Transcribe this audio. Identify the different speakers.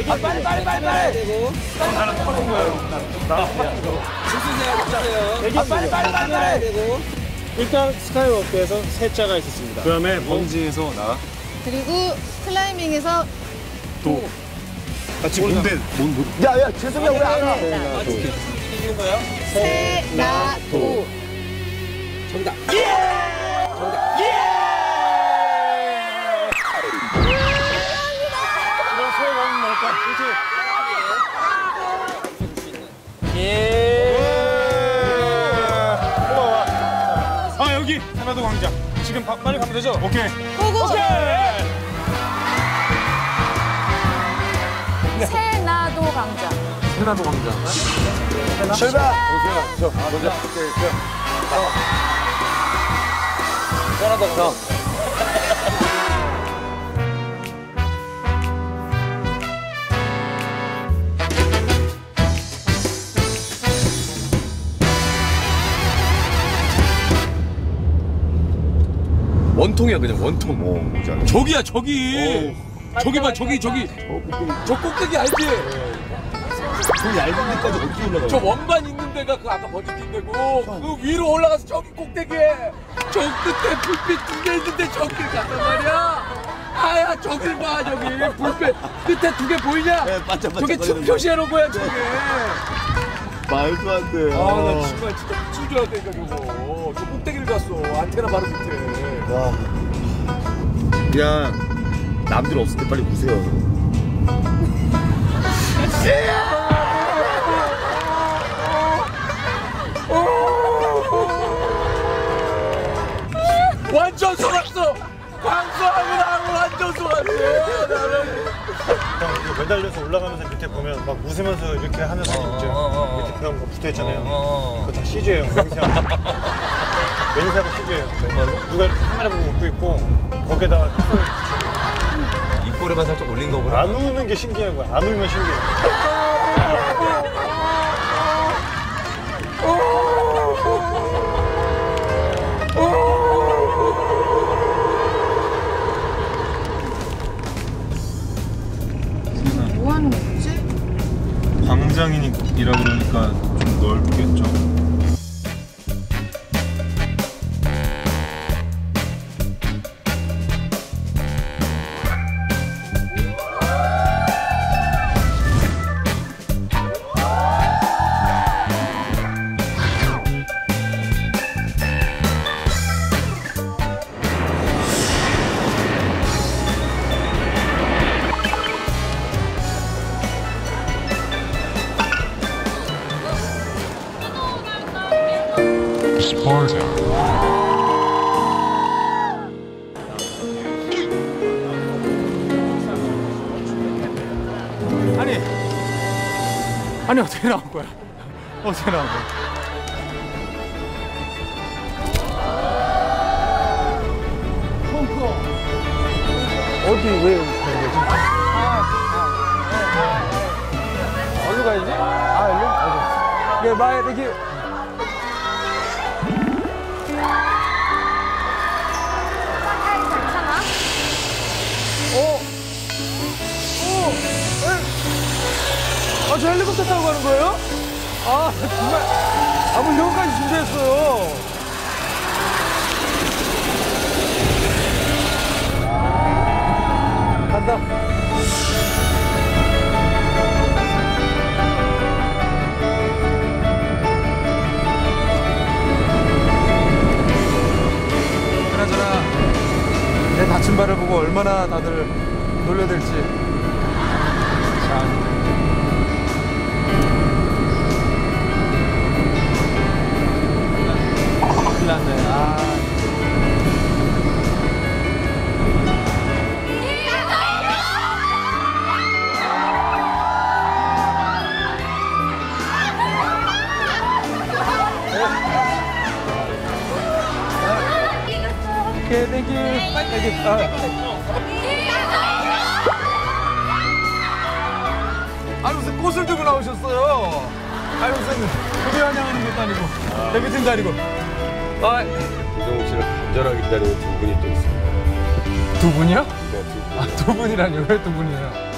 Speaker 1: 빨리. 되고.
Speaker 2: 나랑 똑같은 거예요.
Speaker 1: 주세요. 빨리. 되고.
Speaker 2: 일단 스카이워크에서 세 자가 있었습니다. 그다음에 번지에서 나.
Speaker 3: 그리고 클라이밍에서
Speaker 2: 도. 같이 뭔데?
Speaker 4: 야, 죄송해요. 왜 안 와?
Speaker 1: 이기는 거야?
Speaker 3: 세나도.
Speaker 1: 정답.
Speaker 2: 이런 소감은 뭘까? 고마워. 아, 여기 세나도 광장. 지금 빨리 가면 되죠? 오케이.
Speaker 3: 고고.
Speaker 5: 세나도 광장.
Speaker 1: 세나도 광장.
Speaker 4: 출발!
Speaker 1: 저 먼저. 세나도 광장. 원통이야 그냥 원통. 저기야 저기. 저기 봐 저기. 저 꼭대기 알지?
Speaker 4: 저 얇은 데까지 어떻게 올라가요?
Speaker 1: 저 원반 있는 데가 그 아까 버짓팅 데고 그 위로 올라가서 저기 꼭대기에 저 끝에 불빛 2개 있는데 저길 갔단 말이야. 아야 저길 봐 저기 불빛 끝에 2개 보이냐?
Speaker 4: 네, 반짝반짝
Speaker 1: 저기 춤 표시해놓은 거야 저게.
Speaker 4: 말도 안 돼.
Speaker 1: 나 정말 진짜 미친 줄 알았다니까 저거. 저 꼭대기를 갔어. 안테나 바로 밑에.
Speaker 4: 와. 그냥 남들 없을 때 빨리 우세요.
Speaker 1: 완전 속았어. 광수하고 나하고 완전 속았어. 나는.
Speaker 2: 이거 매달려서 올라가면서 밑에 보면 막 웃으면서 이렇게 하는 사진 있죠. 밑에 그런 거 붙어있잖아요. 그거 다 CG예요. 매니사가 CG예요. 누가 이렇게 카메라 보고 웃고 있고 거기에다가
Speaker 1: 입꼬리만 살짝 올린 거구나.
Speaker 2: 안 우는 게 신기한 거야. 안 울면 신기해.
Speaker 3: 뭐 하는 거지?
Speaker 2: 광장이라 그러니까 좀 넓겠죠. 아니 어떻게 나온 거야? 어떻게 나온 거야?
Speaker 1: 어디 왜 가는 거지? 어디로 가야지? 일로? 말 이렇게. 저 헬리콥터 타고 가는 거예요? 정말. 뭐 이런 것까지 준비했어요. 간다. 그나저나 내 다친 발을 보고 얼마나 다들 놀려댈지. 참. 큰일 났네. 오케이, 땡큐. 무슨 꽃을 들고 나오셨어요? 무슨 무대 환영하는 것도 아니고 데뷔팀도 아니고.
Speaker 6: 이정욱 씨를 간절하게 기다리는 두 분이 또 있습니다.
Speaker 2: 두 분이요?
Speaker 6: 네, 두 분.
Speaker 2: 두 분이라뇨? 왜 두 분이에요?